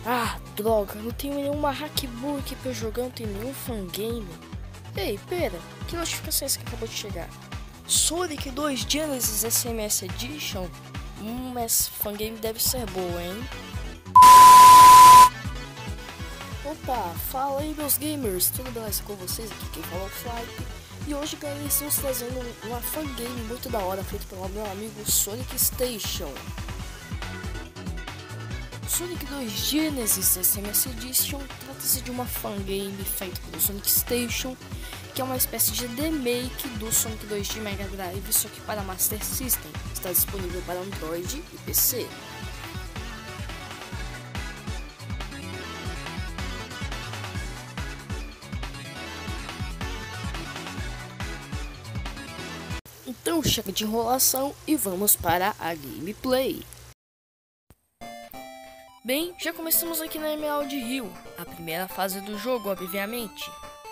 Ah, droga, não tenho nenhuma hackbook aqui pra eu jogar, não tenho nenhum fangame. Ei, pera, que notificação é essa que acabou de chegar? Sonic 2 Genesis SMS Edition? Essa fangame deve ser boa, hein? Opa, fala aí meus gamers, tudo beleza com vocês? Aqui quem fala é o Fly. E hoje, galera, estamos trazendo uma fangame muito da hora, feita pelo meu amigo Sonic Station. Sonic 2 Genesis SMS Edition trata-se de uma fangame feita pelo Sonic Station, que é uma espécie de remake do Sonic 2 de Mega Drive, só que para Master System. Está disponível para Android e PC. Então chega de enrolação e vamos para a gameplay. Bem, já começamos aqui na Emerald Hill, a primeira fase do jogo, obviamente.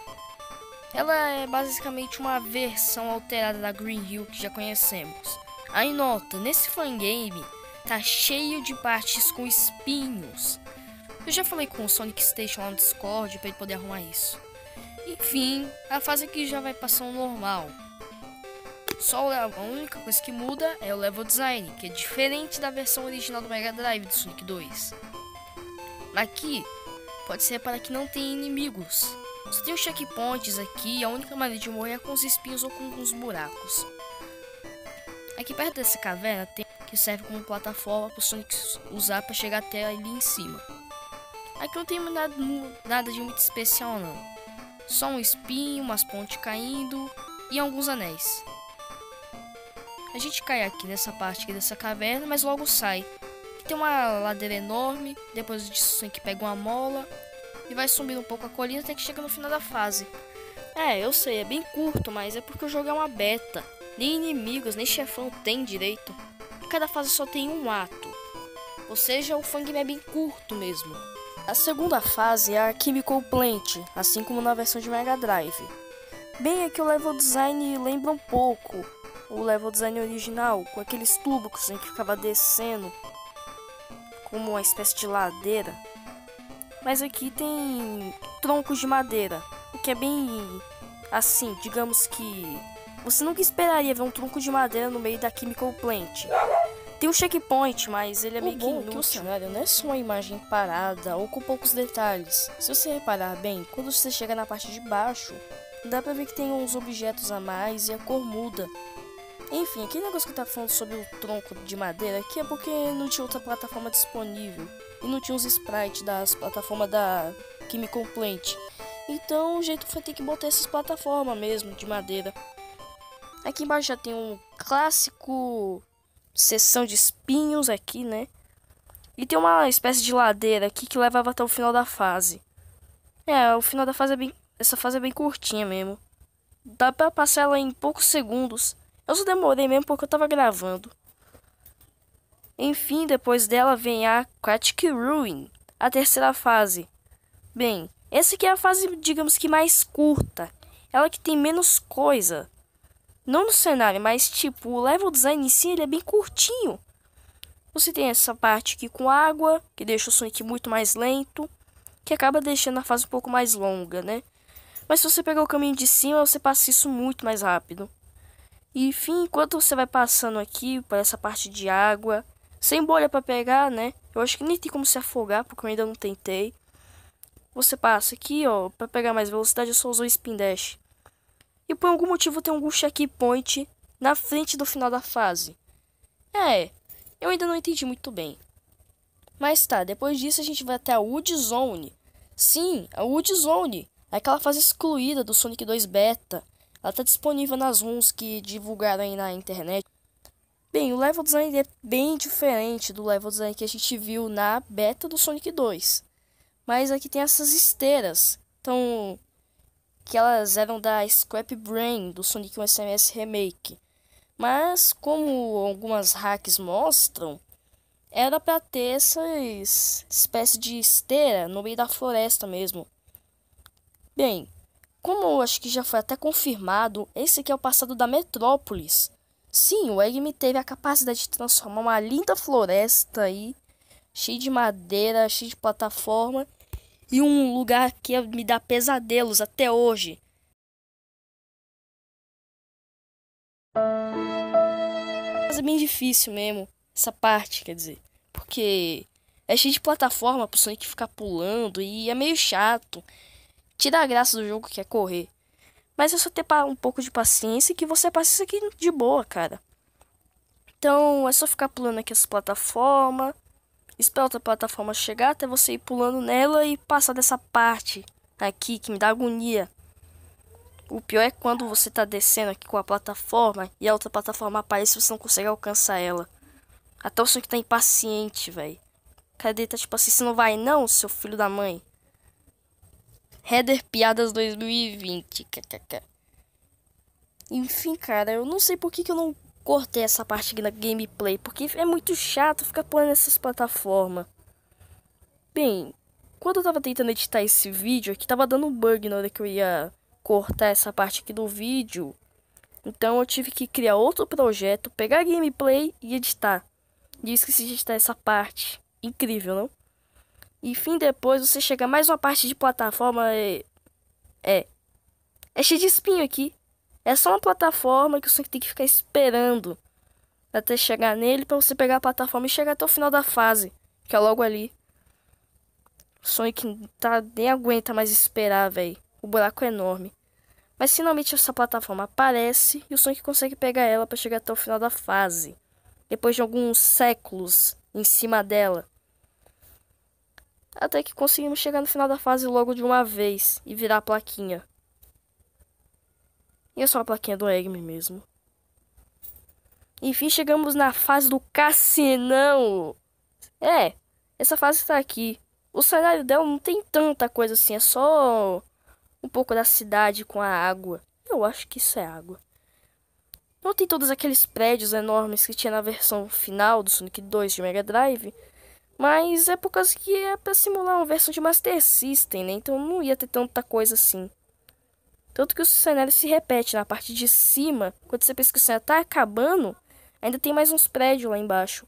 Ela é basicamente uma versão alterada da Green Hill que já conhecemos. Aí nota, nesse fangame tá cheio de partes com espinhos. Eu já falei com o Sonic Station lá no Discord para ele poder arrumar isso. Enfim, a fase aqui já vai passar o normal. Só a única coisa que muda é o level design, que é diferente da versão original do Mega Drive do Sonic 2. Aqui, pode ser para que não tenha inimigos. Só tem os checkpoints aqui e a única maneira de morrer é com os espinhos ou com os buracos. Aqui perto dessa caverna tem que serve como plataforma para o Sonic usar para chegar até ali em cima. Aqui não tem nada de muito especial não. Só um espinho, umas pontes caindo e alguns anéis. A gente cai aqui nessa parte aqui dessa caverna, mas logo sai. Aqui tem uma ladeira enorme, depois disso tem que pegar uma mola e vai subindo um pouco a colina até que chega no final da fase. Eu sei, é bem curto, mas é porque o jogo é uma beta. Nem inimigos, nem chefão tem direito. Cada fase só tem um ato. Ou seja, o fangame é bem curto mesmo. A segunda fase é a Chemical Plant, assim como na versão de Mega Drive. Bem, aqui o level design lembra um pouco o level design original, com aqueles tubos que ficava descendo como uma espécie de ladeira. Mas aqui tem troncos de madeira, o que é bem assim, digamos que você nunca esperaria ver um tronco de madeira no meio da Chemical Plant. Tem um checkpoint, mas ele é meio que inútil. O cenário não é só uma imagem parada ou com poucos detalhes. Se você reparar bem, quando você chega na parte de baixo, dá pra ver que tem uns objetos a mais e a cor muda. Enfim, aquele negócio que tá falando sobre o tronco de madeira aqui é porque não tinha outra plataforma disponível. E não tinha os sprites das plataformas da Chemical Plant. Então o jeito foi ter que botar essas plataformas mesmo, de madeira. Aqui embaixo já tem um clássico seção de espinhos aqui, né? E tem uma espécie de ladeira aqui que levava até o final da fase. O final da fase é bem... Essa fase é bem curtinha mesmo. Dá pra passar ela em poucos segundos. Eu só demorei mesmo porque eu tava gravando. Enfim, depois dela vem a Aquatic Ruin, a terceira fase. Bem, essa aqui é a fase, digamos que mais curta. Ela que tem menos coisa. Não no cenário, mas tipo, o level design em si ele é bem curtinho. Você tem essa parte aqui com água, que deixa o Sonic muito mais lento, que acaba deixando a fase um pouco mais longa, né? Mas se você pegar o caminho de cima, você passa isso muito mais rápido. E enfim, enquanto você vai passando aqui por essa parte de água, sem bolha para pegar, né? Eu acho que nem tem como se afogar, porque eu ainda não tentei. Você passa aqui, ó, para pegar mais velocidade, eu só uso o Spin Dash. E por algum motivo tem algum checkpoint na frente do final da fase. Eu ainda não entendi muito bem. Mas tá, depois disso a gente vai até a Wood Zone. Sim, a Wood Zone, aquela fase excluída do Sonic 2 Beta. Ela tá disponível nas ROMs que divulgaram aí na internet. Bem, o level design é bem diferente do level design que a gente viu na beta do Sonic 2. Mas aqui tem essas esteiras. Então, que elas eram da Scrap Brain do Sonic 1 SMS Remake. Mas, como algumas hacks mostram, era pra ter essa espécie de esteira no meio da floresta mesmo. Bem, como eu acho que já foi até confirmado, esse aqui é o passado da Metrópolis. Sim, o Eggman teve a capacidade de transformar uma linda floresta aí cheio de madeira, cheio de plataforma. E um lugar que me dá pesadelos até hoje. Mas é bem difícil mesmo, essa parte, quer dizer. Porque é cheio de plataforma pro Sonic ficar pulando e é meio chato. Tira a graça do jogo que é correr. Mas é só ter um pouco de paciência que você passa isso aqui de boa, cara. Então é só ficar pulando aqui as plataformas. Esperar outra plataforma chegar até você ir pulando nela e passar dessa parte aqui que me dá agonia. O pior é quando você tá descendo aqui com a plataforma e a outra plataforma aparece e você não consegue alcançar ela. Até o Sonic tá impaciente, velho. Cadê? Tá tipo assim, você não vai não, seu filho da mãe? Header Piadas 2020. KKK. Enfim, cara, eu não sei por que eu não cortei essa parte aqui na gameplay, porque é muito chato ficar pulando essas plataformas. Bem, quando eu tava tentando editar esse vídeo aqui, tava dando um bug na hora que eu ia cortar essa parte aqui do vídeo. Então eu tive que criar outro projeto, pegar a gameplay e editar. E eu esqueci de editar essa parte. Incrível, não? Enfim, depois você chega mais uma parte de plataforma. É cheio de espinho aqui. É só uma plataforma que você tem que ficar esperando até chegar nele pra você pegar a plataforma e chegar até o final da fase, que é logo ali. O Sonic nem aguenta mais esperar, velho. O buraco é enorme. Mas finalmente essa plataforma aparece e o Sonic consegue pegar ela pra chegar até o final da fase. Depois de alguns séculos em cima dela. Até que conseguimos chegar no final da fase logo de uma vez e virar a plaquinha. E é só a plaquinha do Eggman mesmo. Enfim, chegamos na fase do Cassinão. Essa fase tá aqui. O cenário dela não tem tanta coisa assim, é só um pouco da cidade com a água. Eu acho que isso é água. Não tem todos aqueles prédios enormes que tinha na versão final do Sonic 2 de Mega Drive. Mas é por causa que é pra simular uma versão de Master System, né? Então não ia ter tanta coisa assim. Tanto que o cenário se repete na parte de cima. Quando você pensa que o cenário tá acabando, ainda tem mais uns prédios lá embaixo.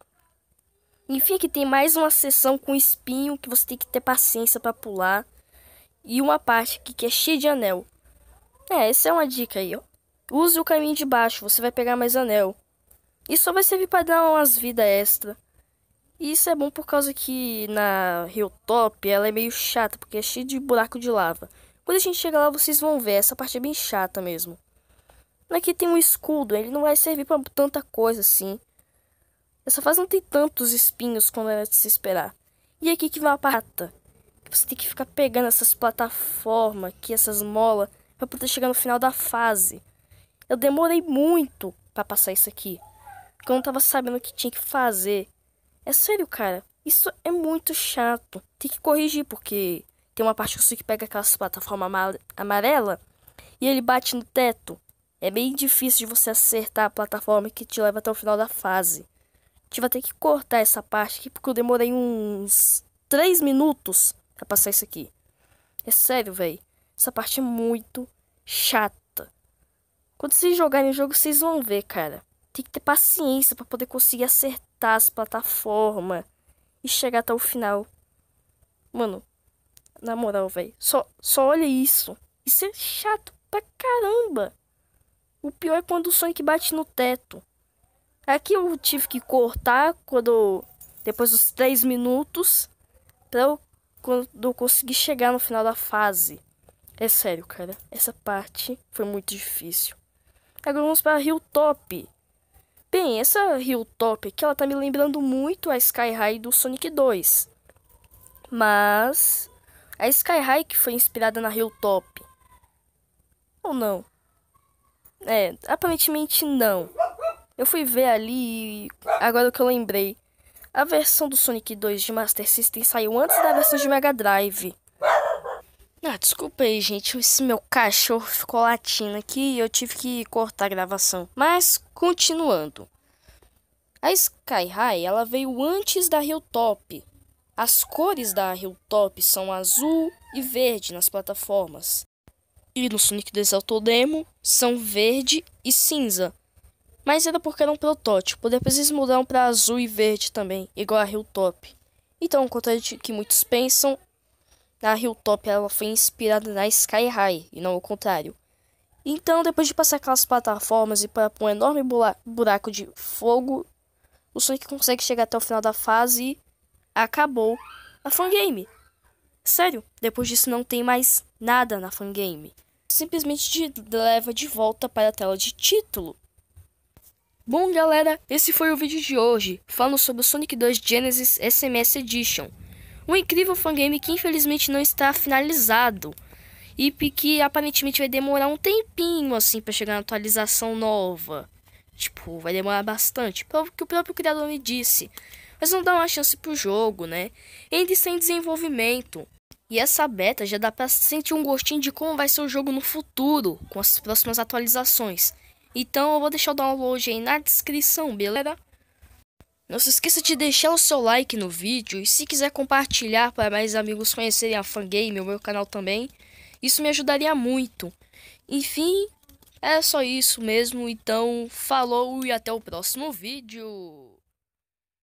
Enfim, aqui tem mais uma seção com espinho que você tem que ter paciência pra pular. E uma parte aqui que é cheia de anel. Essa é uma dica aí, ó. Use o caminho de baixo, você vai pegar mais anel. Isso só vai servir pra dar umas vidas extra. E isso é bom por causa que na Hilltop ela é meio chata, porque é cheia de buraco de lava. Quando a gente chega lá, vocês vão ver, essa parte é bem chata mesmo. Aqui tem um escudo, ele não vai servir pra tanta coisa assim. Essa fase não tem tantos espinhos como era de se esperar. E aqui que vai a pata. Você tem que ficar pegando essas plataformas aqui, essas molas, pra poder chegar no final da fase. Eu demorei muito pra passar isso aqui, porque eu não tava sabendo o que tinha que fazer. É sério, cara, isso é muito chato. Tem que corrigir, porque tem uma parte que você pega aquelas plataformas amarela e ele bate no teto. É bem difícil de você acertar a plataforma que te leva até o final da fase. A gente vai ter que cortar essa parte aqui, porque eu demorei uns 3 minutos pra passar isso aqui. É sério, velho. Essa parte é muito chata. Quando vocês jogarem o jogo, vocês vão ver, cara. Tem que ter paciência pra poder conseguir acertar as plataformas e chegar até o final. Mano, na moral, velho. Só olha isso. Isso é chato pra caramba. O pior é quando o Sonic bate no teto. Aqui eu tive que cortar depois dos 3 minutos quando eu conseguir chegar no final da fase. É sério, cara. Essa parte foi muito difícil. Agora vamos para a Hilltop. Bem, essa Hilltop aqui, ela tá me lembrando muito a Sky High do Sonic 2. Mas a Sky High que foi inspirada na Hilltop. Ou não? Aparentemente não. Eu fui ver ali e agora que eu lembrei. A versão do Sonic 2 de Master System saiu antes da versão de Mega Drive. Desculpa aí, gente. Esse meu cachorro ficou latindo aqui e eu tive que cortar a gravação. Mas, continuando. A Sky High, ela veio antes da Hilltop. As cores da Hilltop são azul e verde nas plataformas. E no Sonic 2 Auto Demo são verde e cinza. Mas era porque era um protótipo. Depois eles mudaram para azul e verde também, igual a Hilltop. Então, ao contrário de que muitos pensam, a Hilltop ela foi inspirada na Sky High e não o contrário. Então, depois de passar aquelas plataformas e para um enorme buraco de fogo, o Sonic consegue chegar até o final da fase e acabou a fangame. Sério, depois disso não tem mais nada na fangame. Simplesmente te leva de volta para a tela de título. Bom, galera, esse foi o vídeo de hoje, falando sobre o Sonic 2 Genesis SMS Edition. Um incrível fangame que infelizmente não está finalizado. E que aparentemente vai demorar um tempinho assim para chegar na atualização nova. Tipo, vai demorar bastante, pelo que o próprio criador me disse. Mas vamos dar uma chance pro jogo, né? Ainda está em desenvolvimento. E essa beta já dá pra sentir um gostinho de como vai ser o jogo no futuro, com as próximas atualizações. Então eu vou deixar o download aí na descrição, beleza? Não se esqueça de deixar o seu like no vídeo e se quiser compartilhar para mais amigos conhecerem a Fangame, o meu canal também, isso me ajudaria muito. Enfim, é só isso mesmo, então falou e até o próximo vídeo.